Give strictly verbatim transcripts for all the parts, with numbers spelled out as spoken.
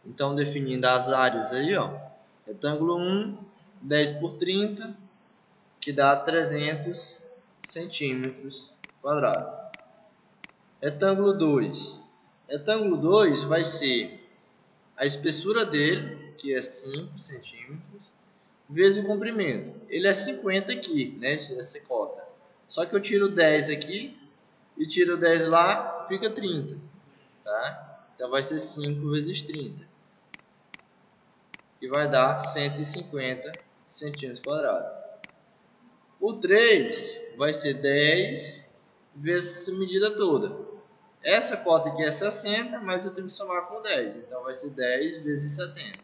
Então, definindo as áreas aí, ó, retângulo um, dez por trinta, que dá trezentos centímetros quadrados. Retângulo dois. Retângulo dois vai ser a espessura dele, que é cinco centímetros, vezes o comprimento. Ele é cinquenta aqui, né, essa cota. Só que eu tiro dez aqui e tiro dez lá, fica trinta. Tá? Então vai ser cinco vezes trinta, que vai dar cento e cinquenta centímetros quadrados. O três vai ser dez vezes essa medida toda. Essa cota aqui é sessenta, mas eu tenho que somar com dez. Então vai ser dez vezes setenta,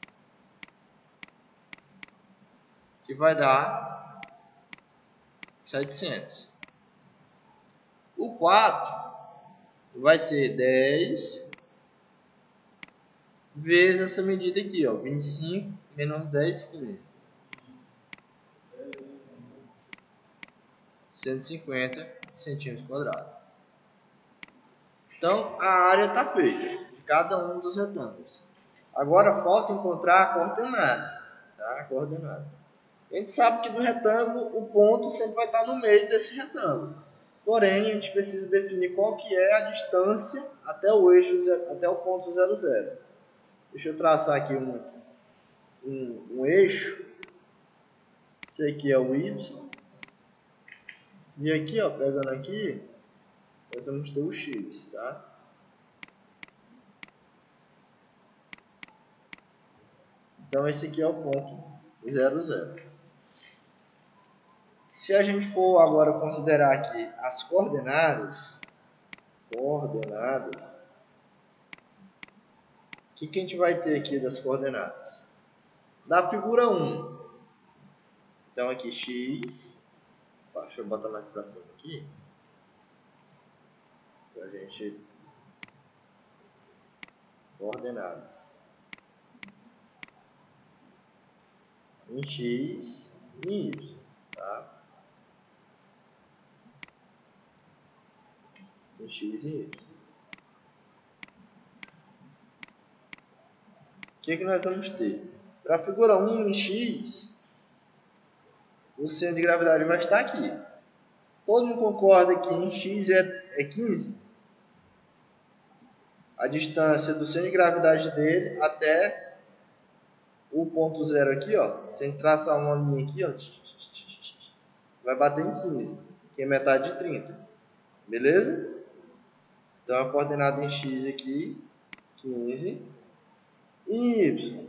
que vai dar setecentos. O quatro vai ser dez vezes essa medida aqui, ó, vinte e cinco menos dez, quinze. cento e cinquenta centímetros quadrados. Então, a área está feita de cada um dos retângulos. Agora, falta encontrar a coordenada. Tá? A coordenada. A gente sabe que no retângulo, o ponto sempre vai estar no meio desse retângulo. Porém, a gente precisa definir qual que é a distância até o eixo, até o ponto zero, zero. Deixa eu traçar aqui um, um, um eixo. Esse aqui é o Y. E aqui, ó, pegando aqui, nós vamos ter o X, tá? Então, esse aqui é o ponto zero, zero. Se a gente for agora considerar aqui as coordenadas, coordenadas, o que, que a gente vai ter aqui das coordenadas? Da figura um. Então, aqui X. Deixa eu botar mais para cima aqui. Para a gente. Coordenadas. Em X e Y. Tá? Em X e Y. O que, que nós vamos ter? Para a figura um em X, o centro de gravidade vai estar aqui. Todo mundo concorda que em X é, é quinze? A distância do centro de gravidade dele até o ponto zero aqui, ó. Se a gente traçar uma linha aqui, ó, vai bater em quinze, que é metade de trinta. Beleza? Então, a coordenada em X aqui, quinze. E em Y.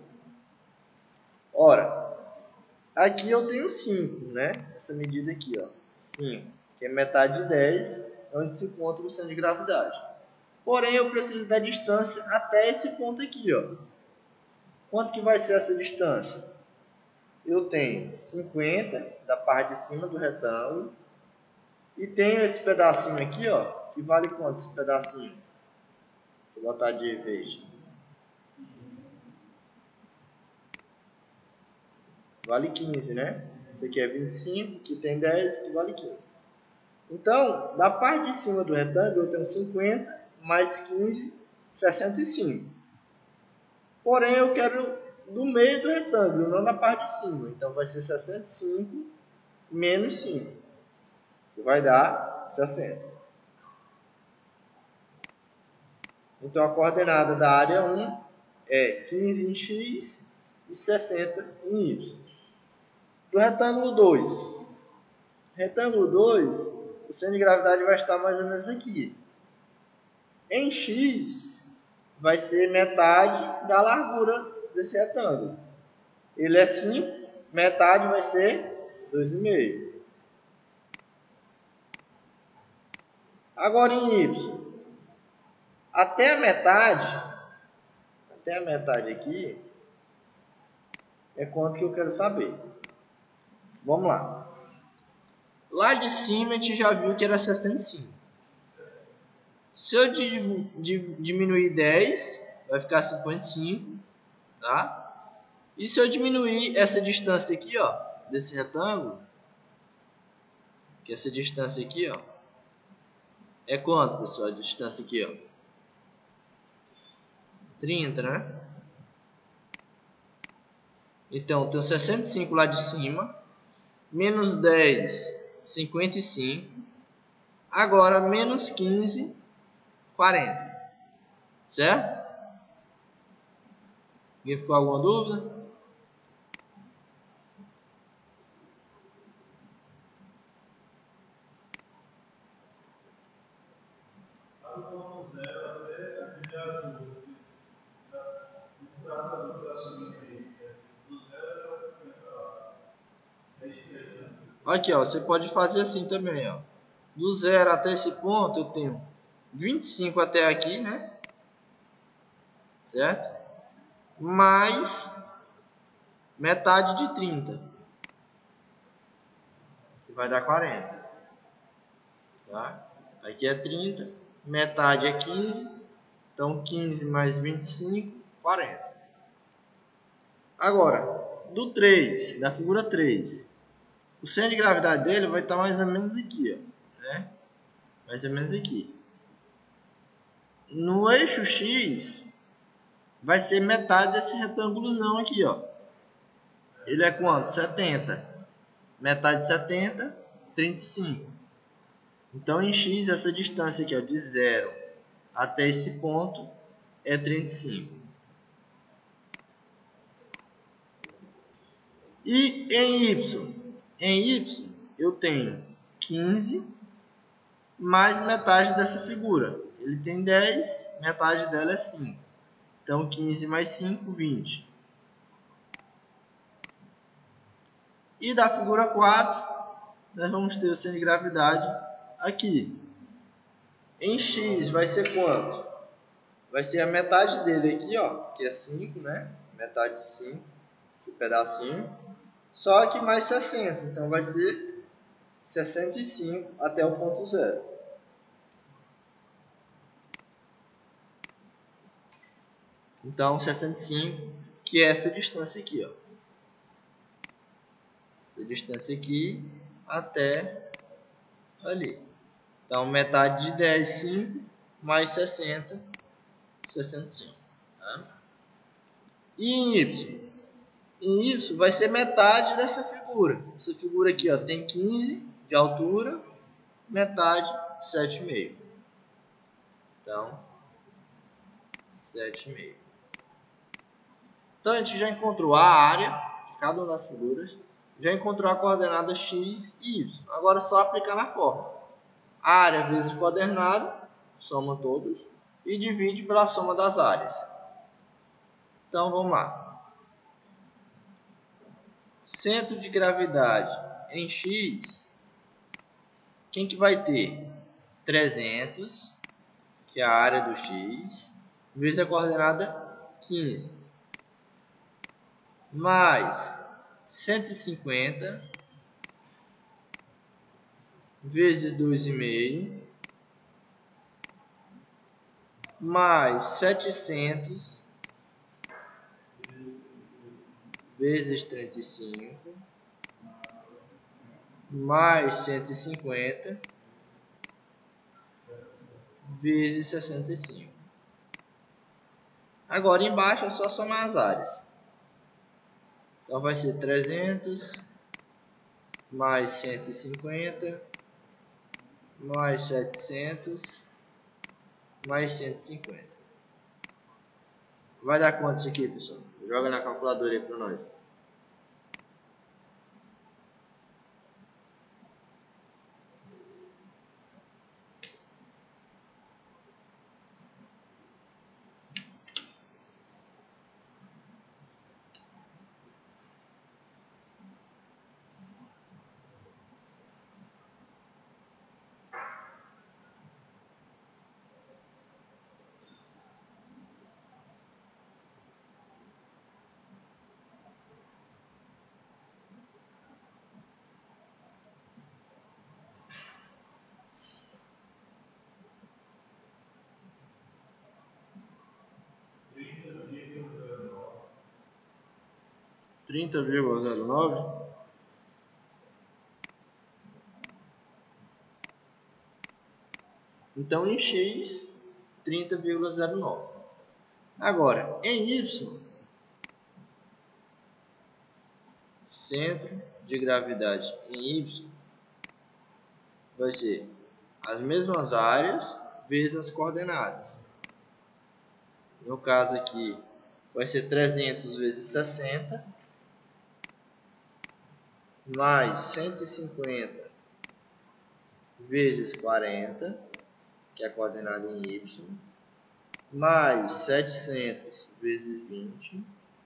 Ora, aqui eu tenho cinco, né? Essa medida aqui, ó, cinco, que é metade de dez, onde se encontra o centro de gravidade. Porém, eu preciso da distância até esse ponto aqui, ó. Quanto que vai ser essa distância? Eu tenho cinquenta da parte de cima do retângulo e tenho esse pedacinho aqui, ó, que vale quanto esse pedacinho? Deixa eu botar de verde. Vale quinze, né? Esse aqui é vinte e cinco, aqui tem dez, que vale quinze. Então, da parte de cima do retângulo, eu tenho cinquenta mais quinze, sessenta e cinco. Porém, eu quero do meio do retângulo, não da parte de cima. Então, vai ser sessenta e cinco menos cinco, que vai dar sessenta. Então, a coordenada da área um é quinze em X e sessenta em Y. Do retângulo dois. Retângulo dois, o centro de gravidade vai estar mais ou menos aqui. Em X, vai ser metade da largura desse retângulo. Ele é cinco, metade vai ser dois vírgula cinco. Agora em Y, até a metade, até a metade aqui, é quanto que eu quero saber. Vamos lá. Lá de cima a gente já viu que era sessenta e cinco. Se eu diminuir dez, vai ficar cinquenta e cinco, tá? E se eu diminuir essa distância aqui, ó, desse retângulo, que essa distância aqui, ó, é quanto, pessoal? A distância aqui, ó, trinta, né? Então, tem sessenta e cinco lá de cima, menos dez, cinquenta e cinco, agora menos quinze, quarenta, certo? Alguém ficou alguma dúvida? Aqui, ó, você pode fazer assim também, ó. Do zero até esse ponto eu tenho vinte e cinco até aqui, né? Certo? Mais metade de trinta, que vai dar quarenta. Tá? Aqui é trinta, metade é quinze, então quinze mais vinte e cinco, quarenta. Agora, do três, da figura três, o centro de gravidade dele vai estar mais ou menos aqui, ó, né? Mais ou menos aqui. No eixo X, vai ser metade desse retângulozão aqui, ó. Ele é quanto? setenta. Metade de setenta, trinta e cinco. Então, em X, essa distância aqui, ó, de zero até esse ponto é trinta e cinco. E em Y? Em Y, eu tenho quinze mais metade dessa figura. Ele tem dez, metade dela é cinco. Então, quinze mais cinco, vinte. E da figura quatro, nós vamos ter o centro de gravidade aqui. Em X vai ser quanto? Vai ser a metade dele aqui, ó, que é cinco, né? Metade de cinco, esse pedacinho. Só que mais sessenta, então vai ser sessenta e cinco até o ponto zero. Então, sessenta e cinco, que é essa distância aqui, ó. Essa distância aqui até ali. Então, metade de dez, cinco, mais sessenta, sessenta e cinco. Tá? E em Y? Em Y vai ser metade dessa figura. Essa figura aqui, ó, tem quinze de altura, metade, sete vírgula cinco. Então, sete vírgula cinco. Então, a gente já encontrou a área de cada uma das figuras, já encontrou a coordenada x e y. Agora é só aplicar na fórmula. A área vezes a coordenada, soma todas, e divide pela soma das áreas. Então, vamos lá. Centro de gravidade em x, quem que vai ter? trezentos, que é a área do x, vezes a coordenada quinze. Mais cento e cinquenta vezes dois vírgula cinco mais setecentos vezes trinta e cinco mais cento e cinquenta vezes sessenta e cinco. Agora embaixo é só somar as áreas. Então vai ser trezentos mais cento e cinquenta mais setecentos mais cento e cinquenta. Vai dar quanto isso aqui, pessoal? Joga na calculadora aí para nós. trinta vírgula zero nove. Então, em x, trinta vírgula zero nove. Agora, em y, centro de gravidade em Y vai ser as mesmas áreas vezes as coordenadas. No caso aqui, vai ser trezentos vezes sessenta, mais cento e cinquenta vezes quarenta, que é a coordenada em Y, mais setecentos vezes vinte,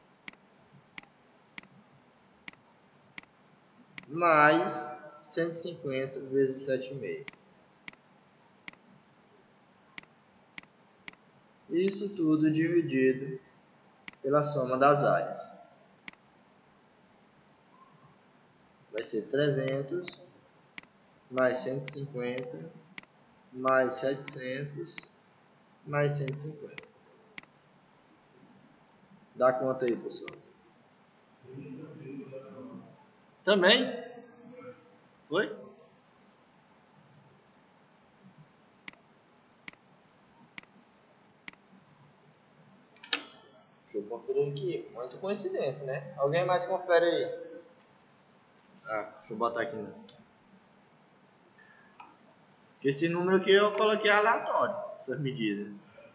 mais cento e cinquenta vezes sete vírgula cinco. Isso tudo dividido pela soma das áreas. Vai ser trezentos mais cento e cinquenta mais setecentos mais cento e cinquenta. Dá conta aí, pessoal. Também? Foi? Deixa eu conferir aqui. Muita coincidência, né? Alguém mais confere aí? Ah, deixa eu botar aqui. Né? Esse número aqui eu coloquei aleatório, essas medidas.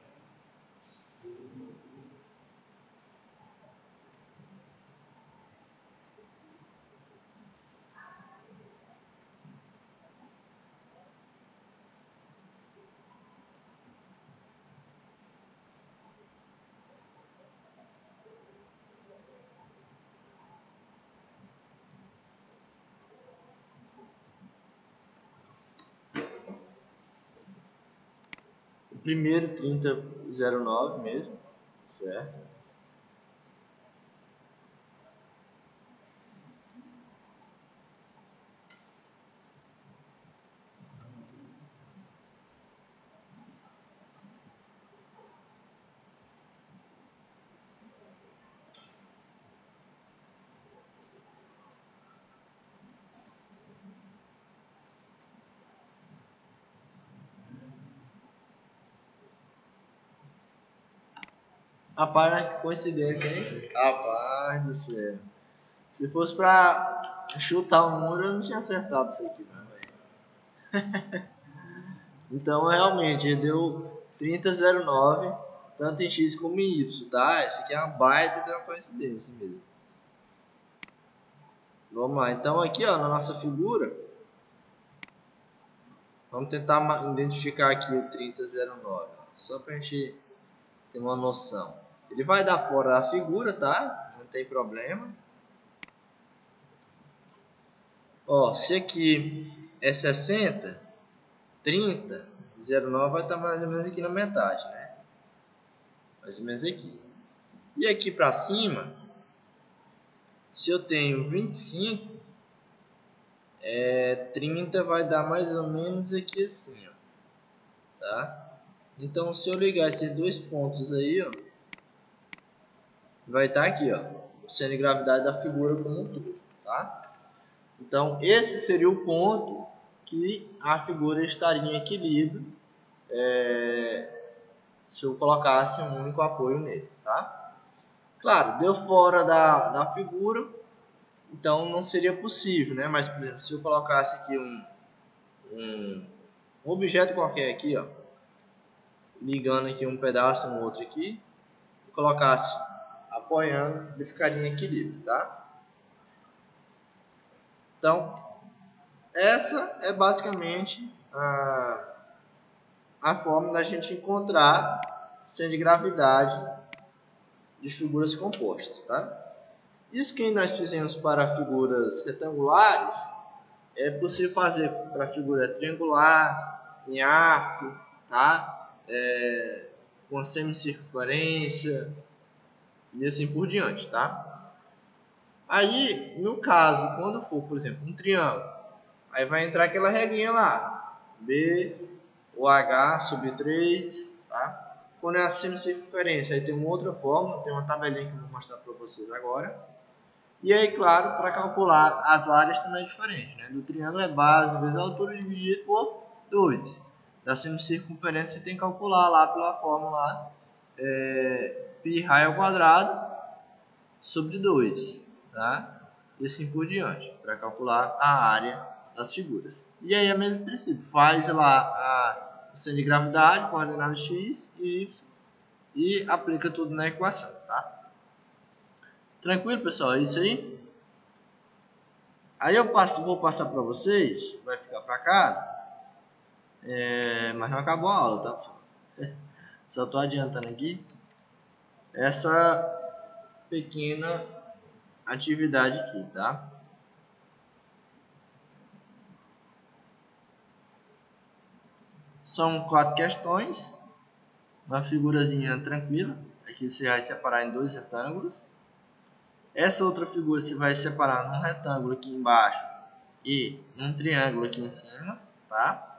Primeiro trinta zero nove mesmo, certo? Rapaz, que coincidência, hein? Rapaz do céu. Se fosse pra chutar o número, eu não tinha acertado isso aqui, não, velho. Então, realmente, deu trinta zero nove, tanto em X como em Y, tá? Isso aqui é uma baita de uma coincidência mesmo. Vamos lá. Então, aqui, ó, na nossa figura, vamos tentar identificar aqui o trinta zero nove, só pra gente ter uma noção. Ele vai dar fora da figura, tá? Não tem problema. Ó, se aqui é sessenta, trinta, zero nove vai estar mais ou menos aqui na metade, né? Mais ou menos aqui. E aqui para cima, se eu tenho vinte e cinco, é, trinta vai dar mais ou menos aqui assim, ó. Tá? Então, se eu ligar esses dois pontos aí, ó, vai estar aqui, ó, o centro de gravidade da figura como um todo, tá? Então, esse seria o ponto que a figura estaria em equilíbrio é, se eu colocasse um único apoio nele, tá? Claro, deu fora da, da figura, então não seria possível, né? Mas, por exemplo, se eu colocasse aqui um, um, um objeto qualquer aqui, ó, ligando aqui um pedaço no outro aqui, e colocasse apoiando, ele ficaria em equilíbrio, tá? Então, essa é basicamente a, a forma da gente encontrar centro de gravidade de figuras compostas, tá? Isso que nós fizemos para figuras retangulares é possível fazer para figura triangular, em arco, tá? É, com semicircunferência e assim por diante, tá? Aí, no caso, quando for, por exemplo, um triângulo, aí vai entrar aquela regrinha lá, B ou H sobre três, tá? Quando é a semicircunferência, aí tem uma outra fórmula, tem uma tabelinha que eu vou mostrar para vocês agora. E aí, claro, para calcular as áreas também é diferente, né? Do triângulo é base vezes a altura dividido por dois. Da semicircunferência você tem que calcular lá pela fórmula é, π raio ao quadrado sobre dois, tá? e assim por diante, para calcular a área das figuras. E aí é o mesmo princípio, faz lá a centro de gravidade, coordenada x e y, e aplica tudo na equação, tá? Tranquilo, pessoal? É isso aí? Aí eu passo, vou passar para vocês, vai ficar para casa, é, mas não acabou a aula, tá? Só estou adiantando aqui essa pequena atividade aqui, tá? São quatro questões, uma figurazinha tranquila. Aqui você vai separar em dois retângulos. Essa outra figura você vai separar num retângulo aqui embaixo e num triângulo aqui em cima, tá?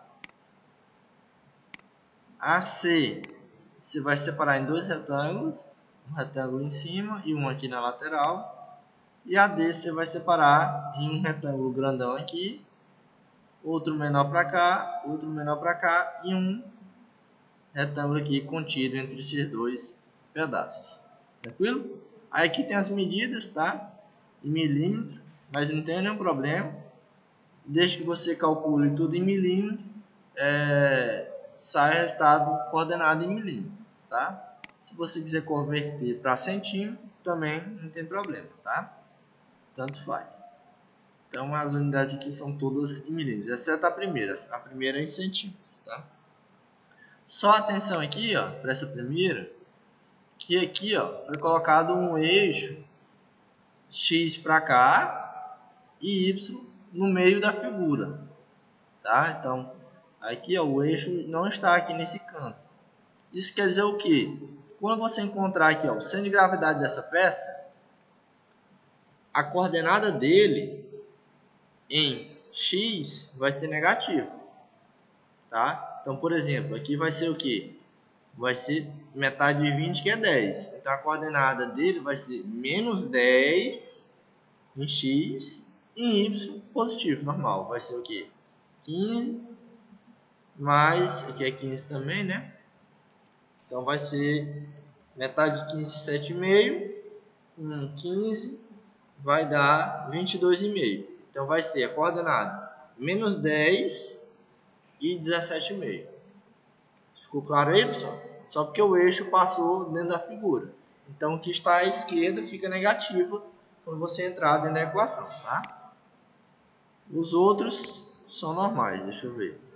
A C você vai separar em dois retângulos, um retângulo em cima e um aqui na lateral. E a D você vai separar em um retângulo grandão aqui, outro menor para cá, outro menor para cá e um retângulo aqui contido entre esses dois pedaços. Tranquilo? Aí aqui tem as medidas, tá? Em milímetro, mas não tem nenhum problema. Desde que você calcule tudo em milímetro, é, sai o resultado coordenado em milímetro, tá? Se você quiser converter para centímetro, também não tem problema, tá? Tanto faz. Então as unidades aqui são todas em milímetros, exceto a primeira. A primeira é em centímetros, tá? Só atenção aqui, ó, para essa primeira, que aqui, ó, foi colocado um eixo x para cá e y no meio da figura, tá? Então, aqui, ó, o eixo não está aqui nesse canto. Isso quer dizer o quê? Quando você encontrar aqui, ó, o centro de gravidade dessa peça, a coordenada dele em x vai ser negativa, tá? Então, por exemplo, aqui vai ser o quê? Vai ser metade de vinte, que é dez. Então, a coordenada dele vai ser menos dez em x e em y positivo, normal. Vai ser o quê? quinze mais, aqui é quinze também, né? Então, vai ser metade de quinze, sete vírgula cinco. Um, quinze vai dar vinte e dois vírgula cinco. Então, vai ser a coordenada menos dez e dezessete vírgula cinco. Ficou claro aí, pessoal? Só porque o eixo passou dentro da figura. Então, o que está à esquerda fica negativo quando você entrar dentro da equação, tá? Os outros são normais, deixa eu ver.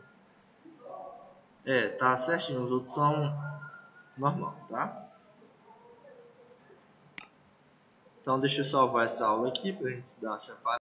É, tá certinho, os outros são normal, tá? Então, deixa eu salvar essa aula aqui para a gente dar uma separada.